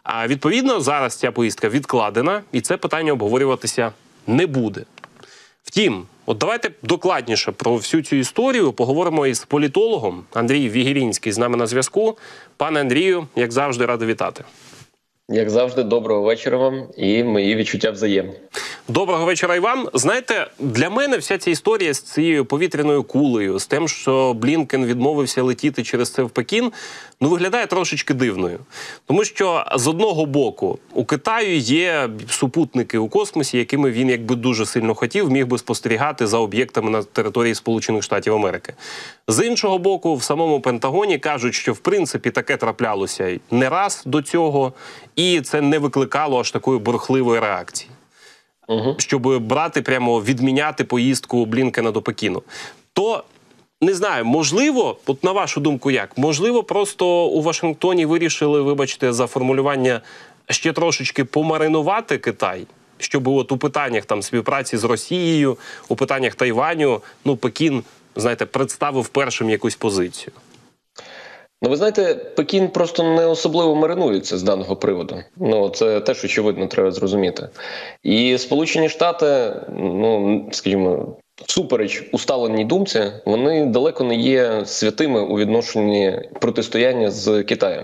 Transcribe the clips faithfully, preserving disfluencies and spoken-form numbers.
А відповідно, зараз ця поїздка відкладена, і це питання обговорюватися не буде. Втім, от давайте докладніше про всю цю історію поговоримо із політологом. Андрій Вігірінський з нами на зв'язку. Пане Андрію, як завжди, радий вітати. Як завжди, доброго вечора вам і мої відчуття взаємні. Доброго вечора і вам. Знаєте, для мене вся ця історія з цією повітряною кулею, з тим, що Блінкен відмовився летіти через це в Пекін, ну, виглядає трошечки дивною. Тому що, з одного боку, у Китаю є супутники у космосі, якими він, якби дуже сильно хотів, міг би спостерігати за об'єктами на території Сполучених Штатів Америки. З іншого боку, в самому Пентагоні кажуть, що, в принципі, таке траплялося не раз до цього, і це не викликало аж такої бурхливої реакції. Угу. Щоб брати, прямо відміняти поїздку Блінкена до Пекіну. То, не знаю, можливо, от на вашу думку як, можливо, просто у Вашингтоні вирішили, вибачте за формулювання, ще трошечки помаринувати Китай, щоб от у питаннях там співпраці з Росією, у питаннях Тайваню, ну, Пекін, знаєте, представив першим якусь позицію. Ну, ви знаєте, Пекін просто не особливо маринується з даного приводу. Ну, це теж, очевидно, треба зрозуміти. І Сполучені Штати, ну, скажімо, всупереч усталеній думці, вони далеко не є святими у відношенні протистояння з Китаєм.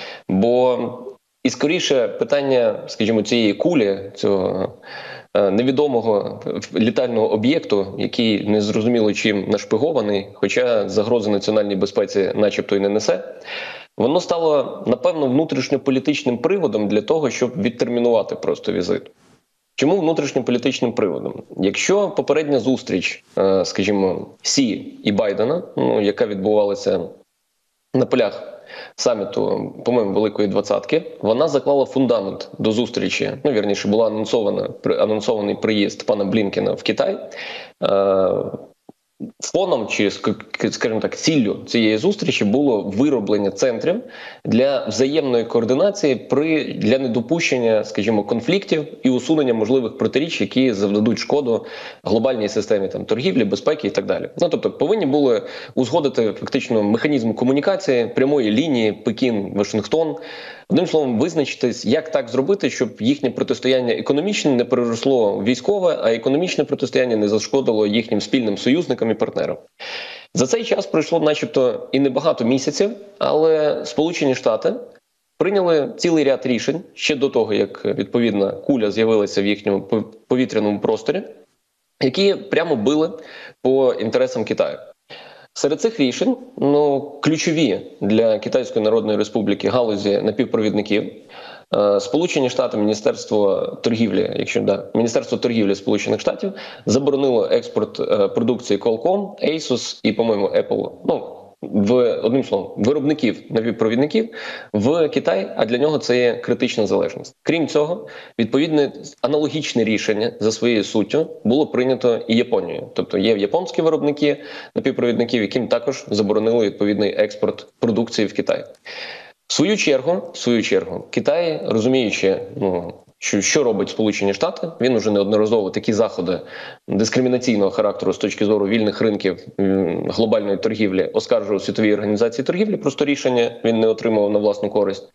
Бо і скоріше питання, скажімо, цієї кулі, цього невідомого літального об'єкту, який незрозуміло чим нашпигований, хоча загрози національній безпеці начебто й не несе, воно стало, напевно, внутрішньополітичним приводом для того, щоб відтермінувати просто візит. Чому внутрішньополітичним приводом? Якщо попередня зустріч, скажімо, Сі і Байдена, ну, яка відбувалася на полях саміту, по-моєму, Великої Двадцятки, вона заклала фундамент до зустрічі, ну, вірніше, була анонсована, анонсований приїзд пана Блінкена в Китай. Фоном, чи, скажімо так, ціллю цієї зустрічі було вироблення центрів для взаємної координації при, для недопущення, скажімо, конфліктів і усунення можливих протиріч, які завдадуть шкоду глобальній системі там, торгівлі, безпеки і так далі. Ну, тобто, повинні були узгодити фактично механізм комунікації, прямої лінії Пекін-Вашингтон. Одним словом, визначитись, як так зробити, щоб їхнє протистояння економічне не переросло в військове, а економічне протистояння не зашкодило їхнім спільним союзникам і партнерам. За цей час пройшло начебто і небагато місяців, але Сполучені Штати прийняли цілий ряд рішень ще до того, як відповідна куля з'явилася в їхньому повітряному просторі, які прямо били по інтересам Китаю. Серед цих рішень, ну, ключові для Китайської Народної Республіки галузі напівпровідників, Сполучені Штати, Міністерство торгівлі, якщо да, Міністерство торгівлі Сполучених Штатів заборонило експорт продукції Qualcomm, Asus і, по-моєму, Apple, ну, в, одним словом, виробників напівпровідників в Китай, а для нього це є критична залежність. Крім цього, відповідне аналогічне рішення за своєю суттю було прийнято і Японією. Тобто є японські виробники напівпровідників, яким також заборонили відповідний експорт продукції в Китай. В свою чергу, в свою чергу, Китай, розуміючи, ну, що, що робить Сполучені Штати, він уже неодноразово такі заходи дискримінаційного характеру з точки зору вільних ринків глобальної торгівлі оскаржував Світовій організації торгівлі, просто рішення він не отримав на власну користь.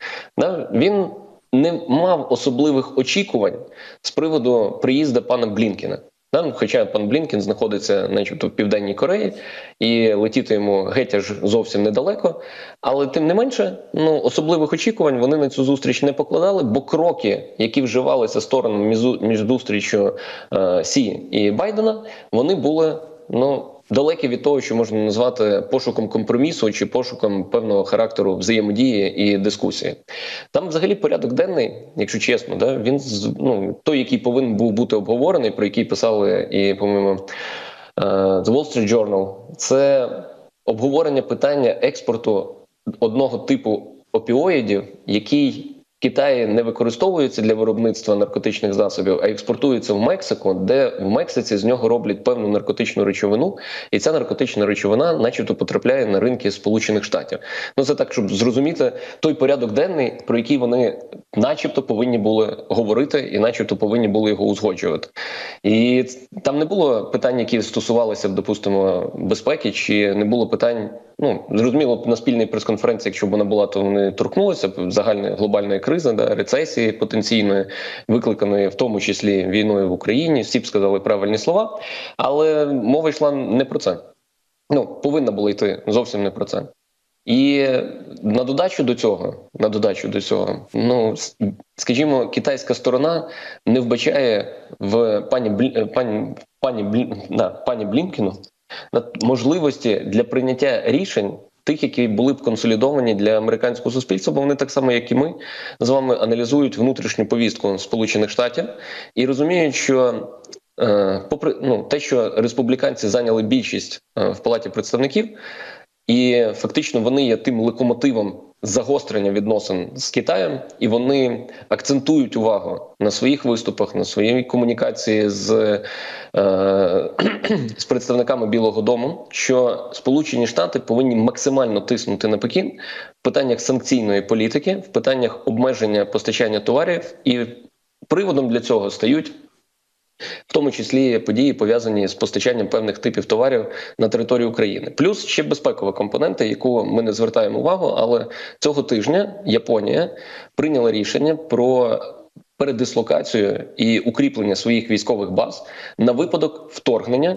Він не мав особливих очікувань з приводу приїзду пана Блінкена. Хоча пан Блінкен знаходиться, начебто, в Південній Кореї, і летіти йому геть аж зовсім недалеко. Але тим не менше, ну, особливих очікувань вони на цю зустріч не покладали, бо кроки, які вживалися сторонами між, між зустрічю е, Сі і Байдена, вони були, ну, далекі від того, що можна назвати пошуком компромісу чи пошуком певного характеру взаємодії і дискусії. Там взагалі порядок денний, якщо чесно, да, він, ну, той, який повинен був бути обговорений, про який писали і, по-моєму, The Wall Street Journal, це обговорення питання експорту одного типу опіоїдів, який в Китаї не використовується для виробництва наркотичних засобів, а експортується в Мексику, де в Мексиці з нього роблять певну наркотичну речовину, і ця наркотична речовина начебто потрапляє на ринки Сполучених Штатів. Ну це так, щоб зрозуміти той порядок денний, про який вони начебто повинні були говорити і начебто повинні були його узгоджувати. І там не було питань, які стосувалися, допустимо, безпеки, чи не було питань, ну, зрозуміло, на спільній прес-конференції, якщо б вона була, то вони торкнулися б загальної глобальної кризи, да, рецесії потенційної, викликаної в тому числі війною в Україні, всі б сказали правильні слова, але мова йшла не про це. Ну, повинна була йти зовсім не про це. І на додачу до цього, на додачу до цього, ну, скажімо, китайська сторона не вбачає в пані Блі, пані, пані, Блі, да, пані Блінкену можливості для прийняття рішень тих, які були б консолідовані для американського суспільства, бо вони так само, як і ми, з вами аналізують внутрішню повістку Сполучених Штатів і розуміють, що е, попри ну, те, що республіканці зайняли більшість е, в Палаті представників, і фактично вони є тим локомотивом загострення відносин з Китаєм, і вони акцентують увагу на своїх виступах, на своїй комунікації з, е, з представниками Білого дому, що Сполучені Штати повинні максимально тиснути на Пекін в питаннях санкційної політики, в питаннях обмеження постачання товарів, і приводом для цього стають в тому числі події, пов'язані з постачанням певних типів товарів на територію України. Плюс ще безпекова компонента, яку ми не звертаємо увагу, але цього тижня Японія прийняла рішення про передислокацію і укріплення своїх військових баз на випадок вторгнення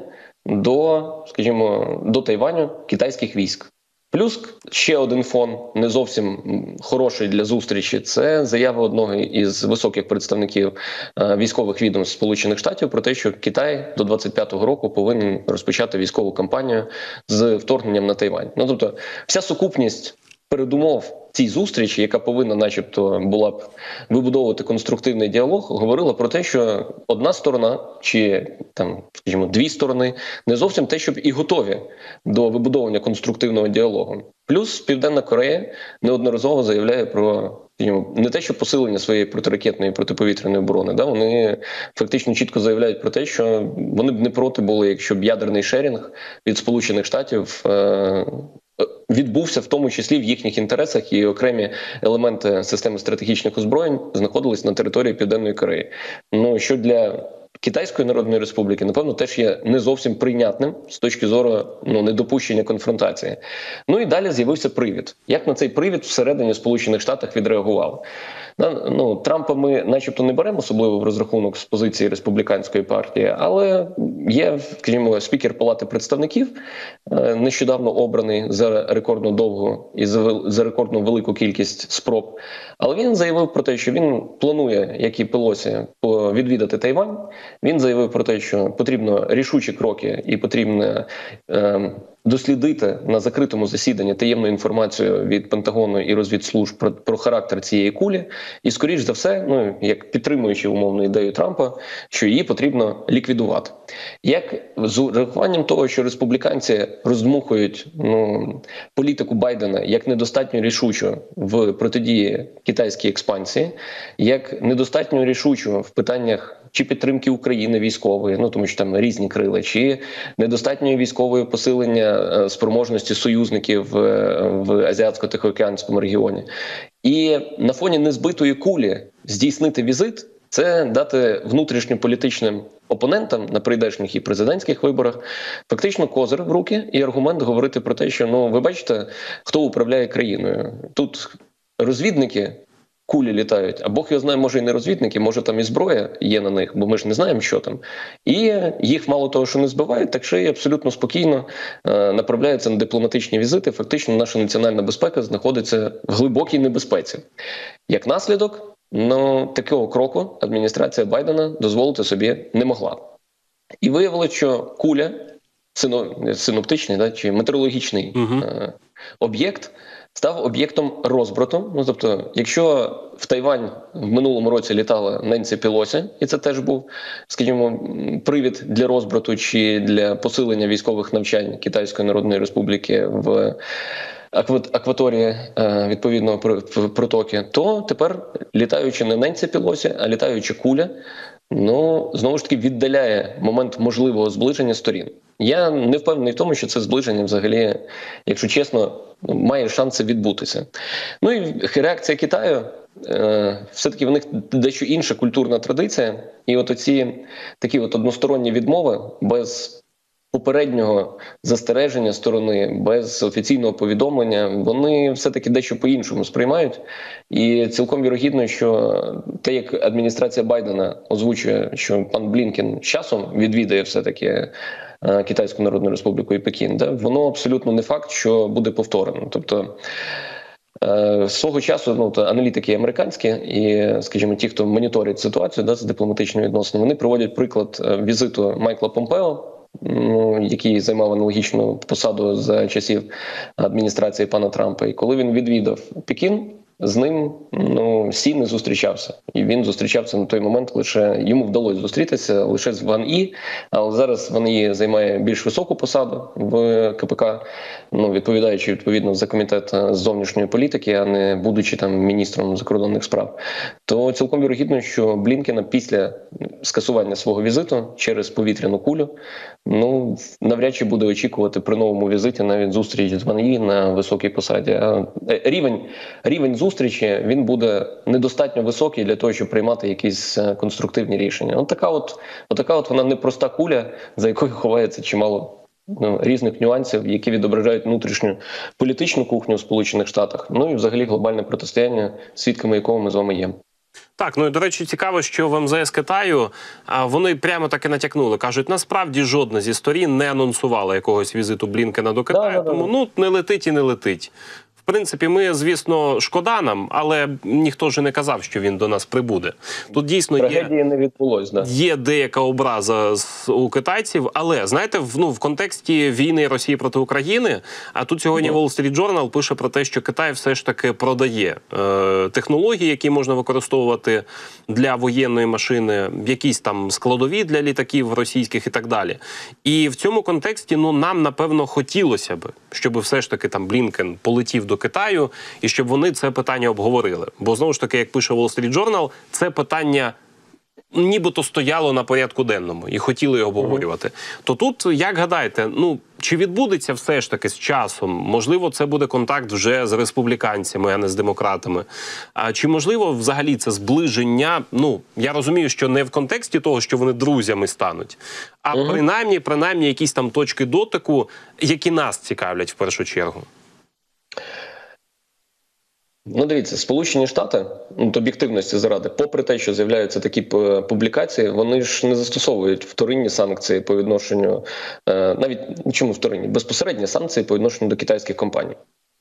до, скажімо, до Тайваню китайських військ. Плюс ще один фон, не зовсім хороший для зустрічі, це заява одного із високих представників військових відомств Сполучених Штатів про те, що Китай до двадцять п'ятого року повинен розпочати військову кампанію з вторгненням на Тайвань. Ну, тобто, вся сукупність передумов цій зустрічі, яка повинна начебто була б вибудовувати конструктивний діалог, говорила про те, що одна сторона, чи там, скажімо, дві сторони, не зовсім те, щоб і готові до вибудовування конструктивного діалогу. Плюс Південна Корея неодноразово заявляє про, скажімо, не те, що посилення своєї протиракетної і протиповітряної оборони, да, вони фактично чітко заявляють про те, що вони б не проти були, якщо б ядерний шерінг від Сполучених Штатів е- відбувся в тому числі в їхніх інтересах, і окремі елементи системи стратегічних озброєнь знаходились на території Південної Кореї. Ну, що для Китайської Народної Республіки, напевно, теж є не зовсім прийнятним з точки зору ну, недопущення конфронтації. Ну і далі з'явився привід. Як на цей привід всередині Сполучених Штатів відреагували? Ну, Трампа ми начебто не беремо особливо в розрахунок з позиції республіканської партії, але є, скажімо, спікер Палати представників, нещодавно обраний за рекордно довгу і за рекордно велику кількість спроб. Але він заявив про те, що він планує, як і Пелосі, відвідати Тайвань. Він заявив про те, що потрібно рішучі кроки і потрібно е, дослідити на закритому засіданні таємну інформацію від Пентагону і розвідслужб про, про характер цієї кулі. І, скоріш за все, ну, як підтримуючи умовну ідею Трампа, що її потрібно ліквідувати. Як з урахуванням того, що республіканці роздмухують ну, політику Байдена як недостатньо рішучу в протидії китайській експансії, як недостатньо рішучу в питаннях чи підтримки України військової, ну тому що там різні крила, чи недостатньої військової посилення спроможності союзників в Азіатсько-Тихоокеанському регіоні. І на фоні незбитої кулі здійснити візит – це дати внутрішньополітичним опонентам на прийдешніх і президентських виборах фактично козир в руки і аргумент говорити про те, що, ну, ви бачите, хто управляє країною. Тут розвідники кулі літають, а Бог його знає, може і не розвідники, може там і зброя є на них, бо ми ж не знаємо, що там. І їх мало того, що не збивають, так ще й абсолютно спокійно е, направляються на дипломатичні візити. Фактично наша національна безпека знаходиться в глибокій небезпеці. Як наслідок, ну, такого кроку адміністрація Байдена дозволити собі не могла. І виявилося, що куля, синоптичний, да, чи метеорологічний угу. е, об'єкт, став об'єктом розбрату. Ну, тобто, якщо в Тайвань в минулому році літала Ненсі Пелосі, і це теж був, скажімо, привід для розбрату чи для посилення військових навчань Китайської Народної Республіки в акваторії відповідного протоки, то тепер, літаючи не Ненсі Пелосі, а літаючи куля, ну, знову ж таки, віддаляє момент можливого зближення сторін. Я не впевнений в тому, що це зближення взагалі, якщо чесно, має шанси відбутися. Ну і реакція Китаю, е, все-таки в них дещо інша культурна традиція, і от оці такі от односторонні відмови без попереднього застереження сторони, без офіційного повідомлення, вони все-таки дещо по-іншому сприймають. І цілком вірогідно, що те, як адміністрація Байдена озвучує, що пан Блінкен з часом відвідає все-таки Китайську Народну Республіку і Пекін, да, воно абсолютно не факт, що буде повторено. Тобто З свого часу ну, то аналітики американські і, скажімо, ті, хто моніторить ситуацію да, з дипломатичними відносинами, вони проводять приклад візиту Майкла Помпео, який займав аналогічну посаду за часів адміністрації пана Трампа. І коли він відвідав Пекін, з ним ну, Сі не зустрічався. І він зустрічався на той момент лише, йому вдалося зустрітися лише з Ван І, але зараз Ван І займає більш високу посаду в Ка Пе Ка, ну, відповідаючи відповідно за комітет з зовнішньої політики, а не будучи там міністром закордонних справ. То цілком вірогідно, що Блінкена після скасування свого візиту через повітряну кулю, ну, навряд чи буде очікувати при новому візиті навіть зустріч з Ван І на високій посаді. А рівень, рівень зустрічі, він буде недостатньо високий для того, щоб приймати якісь конструктивні рішення. От така от, от така от вона непроста куля, за якою ховається чимало ну, різних нюансів, які відображають внутрішню політичну кухню у Сполучених Штатах, ну і взагалі глобальне протистояння, свідками якого ми з вами є. Так, ну і, до речі, цікаво, що в Ем Зе Ес Китаю вони прямо так і натякнули. Кажуть, насправді жодна зі сторін не анонсувала якогось візиту Блінкена до Китаю, да, да, тому ну не летить і не летить. В принципі, ми, звісно, шкода нам, але ніхто ж не казав, що він до нас прибуде. Тут дійсно Трагедії є, не відбулось, да. є деяка образа у китайців, але, знаєте, в, ну, в контексті війни Росії проти України, а тут сьогодні Wall Street Journal пише про те, що Китай все ж таки продає е, технології, які можна використовувати для воєнної машини, якісь там складові для літаків російських і так далі. І в цьому контексті, ну, нам, напевно, хотілося б, щоб все ж таки там Блінкен полетів до Китаю, і щоб вони це питання обговорили. Бо, знову ж таки, як пише Wall Street Journal, це питання нібито стояло на порядку денному і хотіли його обговорювати. Mm-hmm. То тут, як гадаєте, ну, чи відбудеться все ж таки з часом? Можливо, це буде контакт вже з республіканцями, а не з демократами. А чи можливо взагалі це зближення? Ну, я розумію, що не в контексті того, що вони друзями стануть, а mm-hmm. принаймні, принаймні якісь там точки дотику, які нас цікавлять в першу чергу. Ну, дивіться, Сполучені Штати, ну, об'єктивності заради, попри те, що з'являються такі публікації, вони ж не застосовують вторинні санкції по відношенню, навіть, чому вторинні, безпосередні санкції по відношенню до китайських компаній.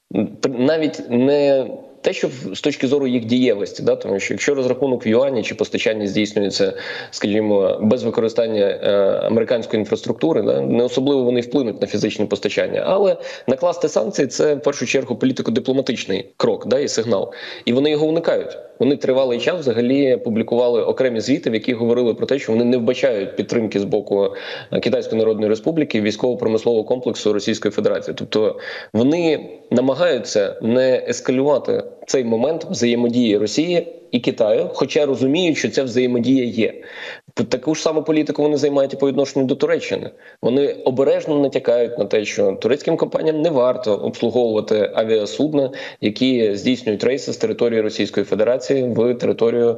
Навіть не те, що з точки зору їх дієвості, да, тому що якщо розрахунок в юані чи постачання здійснюється, скажімо, без використання е, американської інфраструктури, да, не особливо вони вплинуть на фізичне постачання, але накласти санкції – це в першу чергу політико-дипломатичний крок, да, і сигнал. І вони його уникають. Вони тривалий час взагалі публікували окремі звіти, в яких говорили про те, що вони не вбачають підтримки з боку Китайської Народної Республіки військово-промислового комплексу Російської Федерації. Тобто вони намагаються не ескалювати цей момент взаємодії Росії і Китаю, хоча розуміють, що ця взаємодія є. Таку ж саму політику вони займають і по відношенню до Туреччини. Вони обережно натякають на те, що турецьким компаніям не варто обслуговувати авіасудна, які здійснюють рейси з території Російської Федерації в територію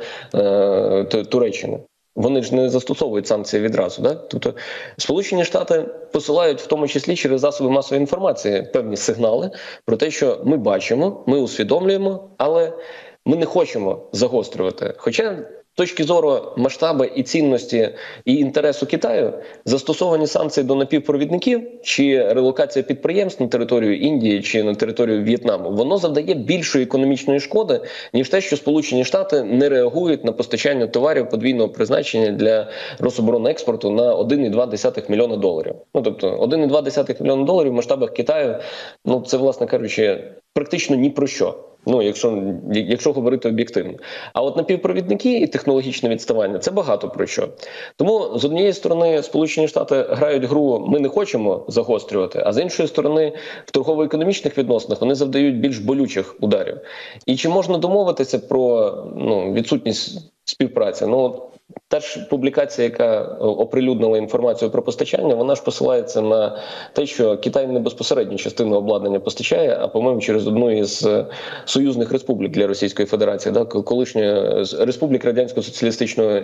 е, Туреччини. Вони ж не застосовують санкції відразу. Да? Тобто Сполучені Штати посилають в тому числі через засоби масової інформації певні сигнали про те, що ми бачимо, ми усвідомлюємо, але ми не хочемо загострювати. Хоча з точки зору масштабу і цінності і інтересу Китаю застосовані санкції до напівпровідників чи релокація підприємств на територію Індії чи на територію В'єтнаму, воно завдає більшої економічної шкоди, ніж те, що Сполучені Штати не реагують на постачання товарів подвійного призначення для Рособоронекспорту на один і два мільйона доларів. Ну, тобто один і два мільйона доларів в масштабах Китаю, ну це, власне кажучи, практично ні про що. Ну, якщо, якщо говорити об'єктивно. А от напівпровідники і технологічне відставання – це багато про що. Тому, з однієї сторони, Сполучені Штати грають гру «ми не хочемо загострювати», а з іншої сторони, в торгово-економічних відносинах вони завдають більш болючих ударів. І чи можна домовитися про ну, відсутність співпраці? Ну, Та ж публікація, яка оприлюднила інформацію про постачання, вона ж посилається на те, що Китай не безпосередньо частину обладнання постачає, а, по-моєму, через одну із союзних республік для Російської Федерації, да, колишньої Республік Радянсько-Соціалістичної,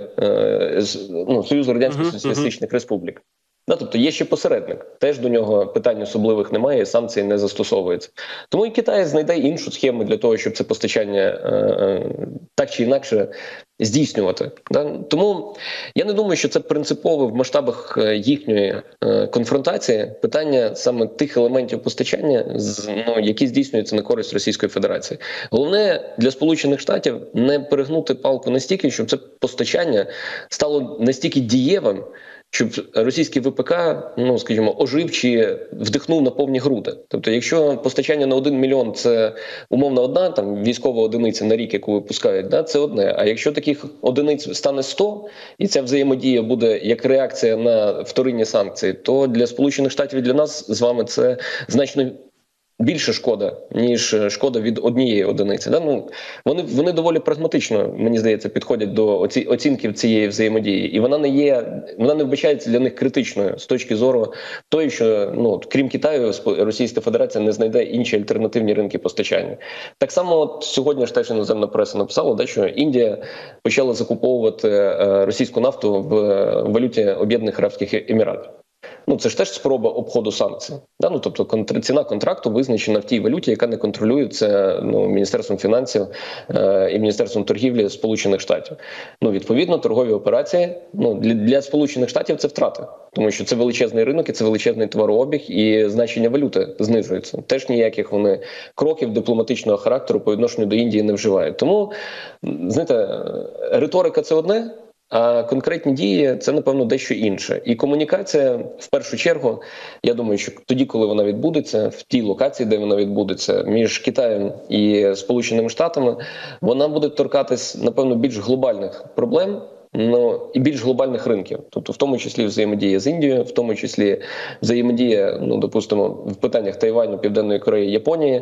ну, Союзу Радянсько-Соціалістичних Республік. Да, тобто є ще посередник, теж до нього питань особливих немає, і санкції не застосовуються. Тому і Китай знайде іншу схему для того, щоб це постачання е, е, так чи інакше здійснювати. Да? Тому я не думаю, що це принципово в масштабах їхньої е, конфронтації питання саме тих елементів постачання, з, ну, які здійснюються на користь Російської Федерації. Головне для Сполучених Штатів не перегнути палку настільки, щоб це постачання стало настільки дієвим, щоб російський ВПК, ну, скажімо, ожив чи вдихнув на повні груди. Тобто, якщо постачання на один мільйон – це умовно одна там військова одиниця на рік, яку випускають, да, це одне. А якщо таких одиниць стане сто, і ця взаємодія буде як реакція на вторинні санкції, то для Сполучених Штатів і для нас з вами це значно більше шкода, ніж шкода від однієї одиниці. Да? Ну, вони, вони доволі прагматично, мені здається, підходять до оці, оцінки цієї взаємодії. І вона не є, вона не вбачається для них критичною з точки зору того, що, ну, крім Китаю, Російська Федерація не знайде інші альтернативні ринки постачання. Так само от сьогодні ж теж іноземна преса написала, да, що Індія почала закуповувати е, російську нафту в валюті Об'єднаних Арабських Еміратів. Ну, це ж теж спроба обходу санкцій. Да? Ну, тобто контр... ціна контракту визначена в тій валюті, яка не контролюється, ну, Міністерством фінансів е... і Міністерством торгівлі Сполучених Штатів. Ну, відповідно, торгові операції, ну, для, для Сполучених Штатів це втрати. Тому що це величезний ринок, і це величезний товарообіг, і значення валюти знижується. Теж ніяких вони кроків дипломатичного характеру по відношенню до Індії не вживають. Тому, знаєте, риторика – це одне, а конкретні дії – це, напевно, дещо інше. І комунікація, в першу чергу, я думаю, що тоді, коли вона відбудеться, в тій локації, де вона відбудеться, між Китаєм і Сполученими Штатами, вона буде торкатись, напевно, більш глобальних проблем, ну, і більш глобальних ринків. Тобто, в тому числі взаємодія з Індією, в тому числі взаємодія, ну, допустимо, в питаннях Тайваню, Південної Кореї, Японії.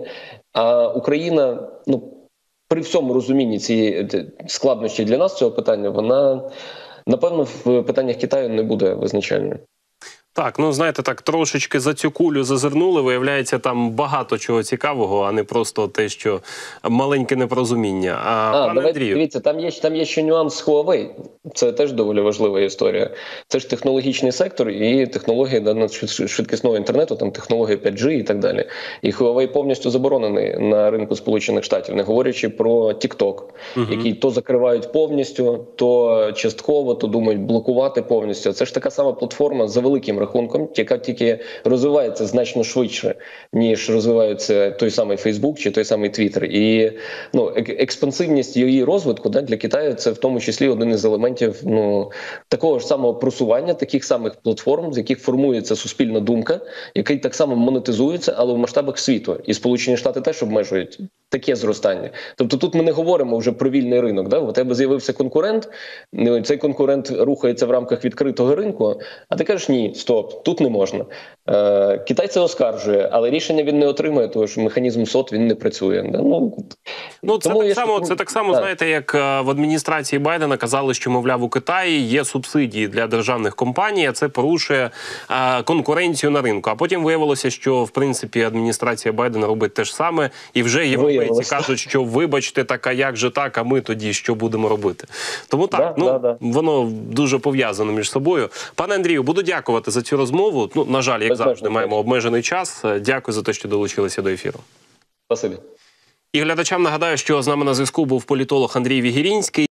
А Україна, ну, при всьому розумінні цієї складнощі для нас цього питання, вона, напевно, в питаннях Китаю не буде визначальною. Так, ну, знаєте, так, трошечки за цю кулю зазирнули, виявляється, там багато чого цікавого, а не просто те, що маленьке непорозуміння. А, а пане давайте, Андрію... дивіться, там є, там є ще нюанс Huawei. Це теж доволі важлива історія. Це ж технологічний сектор і технології да, швидкісного інтернету, там технології п'ять джі і так далі. І Huawei повністю заборонений на ринку Сполучених Штатів, не говорячи про TikTok, угу. який то закривають повністю, то частково, то думають блокувати повністю. Це ж така сама платформа за великим рахунком, яка тільки розвивається значно швидше, ніж розвивається той самий Facebook чи той самий Twitter. І, ну, експансивність її розвитку, да, для Китаю це в тому числі один із елементів, ну, такого ж самого просування, таких самих платформ, з яких формується суспільна думка, який так само монетизується, але в масштабах світу. І Сполучені Штати теж обмежують таке зростання. Тобто тут ми не говоримо вже про вільний ринок. Да? У тебе з'явився конкурент, цей конкурент рухається в рамках відкритого ринку, а ти кажеш, ні, стоп, тут не можна. Е, Китай це оскаржує, але рішення він не отримує, тому що механізм СОТ він не працює. Да? Ну, ну, це, так само, це так само, так. знаєте, як в адміністрації Байдена казали, що, мовляв, у Китаї є субсидії для державних компаній, а це порушує а, конкуренцію на ринку. А потім виявилося, що, в принципі, адміністрація Байдена робить те ж саме, і вже європейці кажуть, що вибачте, так, а як же так, а ми тоді що будемо робити? Тому так, да, ну, да, да. воно дуже пов'язано між собою. Пане Андрію, буду дякувати за цю розмову. Ну, на жаль, як завжди, маємо обмежений час. Дякую за те, що долучилися до ефіру. Спасибі. І глядачам нагадаю, що з нами на зв'язку був політолог Андрій Вігірінський.